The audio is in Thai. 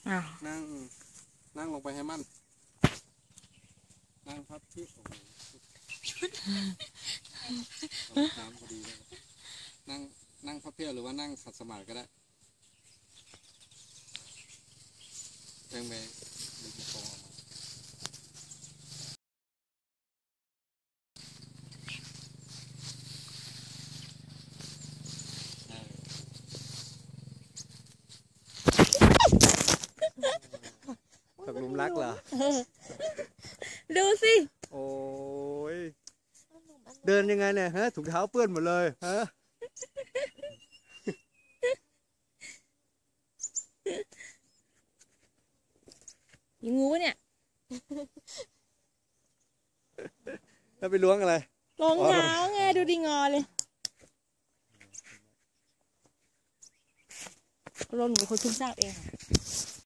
นั่งนั่งลงไปให้มั่นนั่งพับที่โอ้โหน้ำพอดีเลยนั่งพับเพียบหรือว่านั่งขัดสมาธิก็ได้แรงไปดึงตรงออกมาตกหลุมรักเหรอดูสิโอ้ยเดินยังไงเนี่ยฮะถุงเท้าเปื้อนหมดเลยฮะยิงงูเนี่ยแล้วไปล้วงอะไรรองเท้าไงดูดิงอเลยรนหนูคนทุ่มซากเองค่ะ